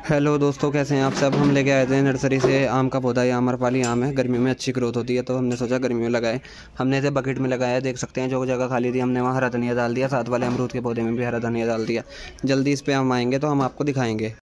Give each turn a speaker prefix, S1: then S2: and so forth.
S1: Hello दोस्तों, कैसे हैं आप सब। हम लेके आए थे नर्सरी से आम का पौधा। ये आम्रपाली आम है, गर्मी में अच्छी ग्रोथ होती है, तो हमने सोचा गर्मी में लगाए। हमने इसे बकेट में लगाया, देख सकते हैं। जो जगह खाली थी हमने वहाँ हरा धनिया डाल दिया, साथ वाले अमरूद के पौधे में भी हरा धनिया डाल दिया। जल्दी इस पे हम आएंगे तो हम आपको दिखाएंगे।